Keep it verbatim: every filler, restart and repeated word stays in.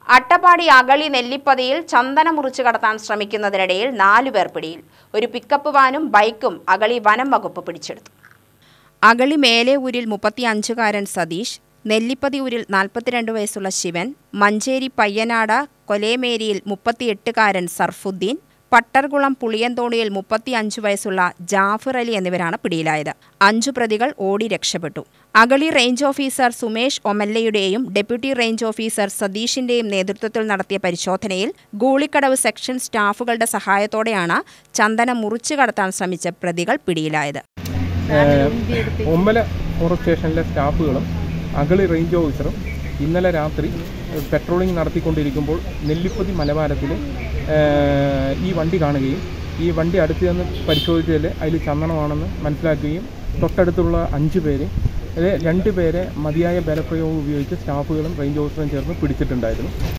അട്ടപ്പാടി അകളി നെല്ലിപ്പതിയിൽ ചന്ദനം മുറിച്ചു കടത്താൻ ശ്രമിക്കുന്നതിനിടയിൽ നാലുപേർ പിടിയിൽ. ഒരു പിക്കപ്പ് വാനും ബൈക്കും അകളി വനം വകുപ്പ് പിടിച്ചെടുത്തു. അകളി മേലേയൂരിൽ മുപ്പത്തിയഞ്ചുകാരൻ സതീഷ്, നെല്ലിപ്പതി ഊരിൽ നാൽപ്പത്തിരണ്ട് വയസ്സുള്ള ശിവൻ, മഞ്ചേരി പയ്യനാട് കൊലേമേരിയിൽ മുപ്പത്തിയെട്ടുകാരൻ സർഫുദ്ദീൻ, പട്ടർകുളം പുളിയന്തോണിയിൽ മുപ്പത്തിയഞ്ചു വയസ്സുള്ള ജാഫർ അലി എന്നിവരാണ് പിടിയിലായത്. അഞ്ചു പ്രതികൾ ഓടി രക്ഷപ്പെട്ടു. അകളി റേഞ്ച് ഓഫീസർ സുമേഷ് ഒമല്ലയുടെയും ഡെപ്യൂട്ടി റേഞ്ച് ഓഫീസർ സതീഷിന്റെയും നേതൃത്വത്തിൽ നടത്തിയ പരിശോധനയിൽ ഗൂളിക്കടവ് സെക്ഷൻ സ്റ്റാഫുകളുടെ സഹായത്തോടെയാണ് ചന്ദനം മുറിച്ചു കടത്താൻ ശ്രമിച്ച പ്രതികൾ പിടിയിലായത്. ഒമ്മല ഫോറസ്റ്റ് സ്റ്റേഷനിലെ സ്റ്റാഫുകളും അകളി റേഞ്ച് ഓഫീസറും ഇന്നലെ രാത്രി പെട്രോളിംഗ് നടത്തിക്കൊണ്ടിരിക്കുമ്പോൾ നെല്ലിപ്പതി മലബാരത്തിൽ ഈ വണ്ടി കാണുകയും ഈ വണ്ടി അടുത്ത് ചെന്ന് പരിശോധിച്ചതിൽ അതിൽ ചന്ദനമാണെന്ന് മനസ്സിലാക്കുകയും തൊട്ടടുത്തുള്ള അഞ്ച് പേര് രണ്ട് പേരെ മതിയായ ബലപ്രയോഗം ഉപയോഗിച്ച് സ്റ്റാഫുകളും റേഞ്ച് ഓഫീസറും ചേർന്ന് പിടിച്ചിട്ടുണ്ടായിരുന്നു.